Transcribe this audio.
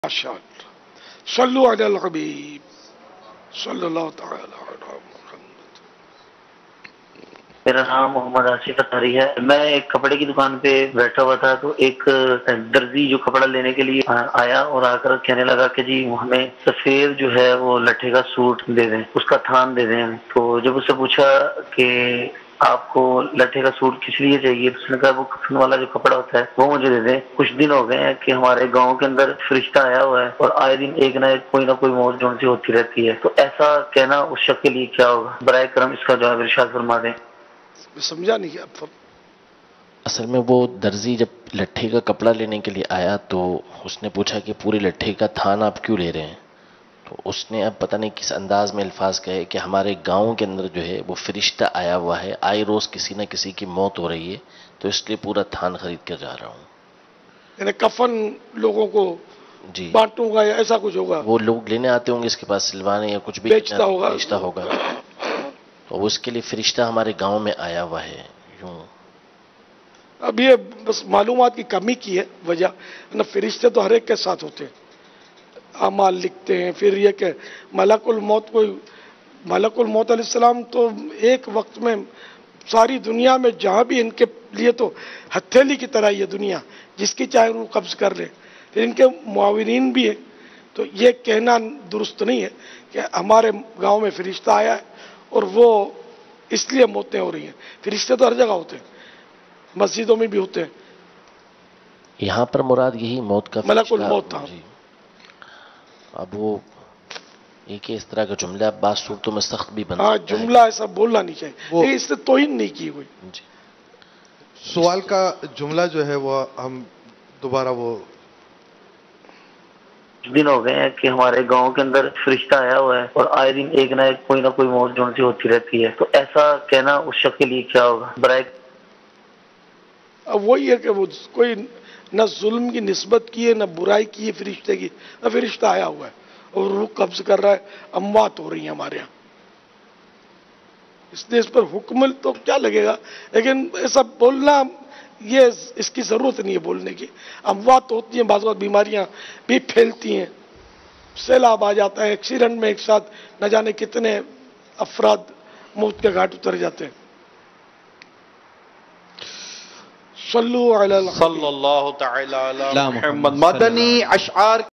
ماشاء اللہ صلو علی الحبیب صلی اللہ تعالی علی محمد۔ میرا نام محمد آصف اتاری ہے۔ میں ایک کپڑے کی دکان پہ بیٹھا ہوا تھا تو ایک درزی جو کپڑا لینے کے لیے آیا اور آ کر کہنے لگا کہ جی ہمیں سفید جو ہے وہ لٹھے کا سوٹ دے دیں، اس کا تھان دے دیں۔ تو جب اس سے پوچھا کہ آپ کو لٹھے کا سوٹ کس لیے چاہیے، تو اس نے کہا وہ کفن والا جو کپڑا ہوتا ہے وہ مجھے دے دیں۔ کچھ دن ہو گئے ہیں کہ ہمارے گاؤں کے اندر فرشتہ آیا ہوا ہے اور آئے دن ایک نہ ایک کوئی نہ کوئی موت جون سی ہوتی رہتی ہے، تو ایسا کہنا اس شخص کے لیے کیا ہوگا؟ برائے کرم اس کا جواب ارشاد فرما دیں۔ سمجھا نہیں آپ۔ اصل میں وہ درزی جب لٹھے کا کپڑا لینے کے لیے آیا تو اس نے پوچھا کہ پورے لٹھے کا تھان آپ کیوں لے رہے ہیں؟ تو اس نے اب پتہ نہیں کس انداز میں الفاظ کہے کہ ہمارے گاؤں کے اندر جو ہے وہ فرشتہ آیا ہوا ہے، آئے روز کسی نہ کسی کی موت ہو رہی ہے، تو اس لیے پورا تھان خرید کر جا رہا ہوں۔ یعنی کفن لوگوں کو جی بانٹوں گا یا ایسا کچھ ہوگا؟ وہ لوگ لینے آتے ہوں گے اس کے پاس سلوانے یا کچھ بھی بیچتا ہوگا۔ بیچتا ہوگا، تو اس کے لیے فرشتہ ہمارے گاؤں میں آیا ہوا ہے یوں۔ اب یہ بس معلومات کی کمی کی ہے وجہ، نہ فرشتے تو ہر ایک کے ساتھ ہوتے ہیں، اعمال لکھتے ہیں۔ پھر یہ کہ ملک الموت علیہ السلام تو ایک وقت میں ساری دنیا میں جہاں بھی ان کے لیے تو ہتھیلی کی طرح یہ دنیا، جس کی چاہے وہ قبض کر لے۔ پھر ان کے معاونین بھی ہیں، تو یہ کہنا درست نہیں ہے کہ ہمارے گاؤں میں فرشتہ آیا ہے اور وہ اس لیے موتیں ہو رہی ہیں۔ فرشتے تو ہر جگہ ہوتے ہیں، مسجدوں میں بھی ہوتے ہیں۔ یہاں پر مراد یہی موت کا ملک فرشتہ۔ الموت تھا۔ جی اب وہ ایک اس طرح کا جملہ بعض صورتوں میں سخت بھی بنتا ہاں، ہے۔ جملہ ایسا بولنا نہیں چاہیے، لیکن اس سے توہین نہیں کی ہوئی۔ جی سوال کا جملہ جو ہے وہ ہم دوبارہ وہ کچھ دن ہو گئے ہیں کہ ہمارے گاؤں کے اندر فرشتہ آیا ہوا ہے اور آئے دن ایک نہ ایک کوئی نہ کوئی موت جون سی ہوتی رہتی ہے، تو ایسا کہنا اس شخص کے لیے کیا ہوگا؟ برائے اب وہی ہے کہ وہ کوئی نہ ظلم کی نسبت کی ہے، نہ برائی کی ہے فرشتے کی، نہ فرشتہ آیا ہوا ہے اور روح قبض کر رہا ہے، اموات ہو رہی ہیں ہمارے یہاں، اس لیے اس پر حکم تو کیا لگے گا، لیکن ایسا بولنا یہ اس کی ضرورت نہیں ہے بولنے کی۔ اموات ہوتی ہیں، بعض اوقات بیماریاں بھی پھیلتی ہیں، سیلاب آ جاتا ہے، ایکسیڈنٹ میں ایک ساتھ نہ جانے کتنے افراد موت کے گھاٹ اتر جاتے ہیں۔ صلو علی الحبیب صلی اللہ تعالی علی محمد۔ مدنی اشعار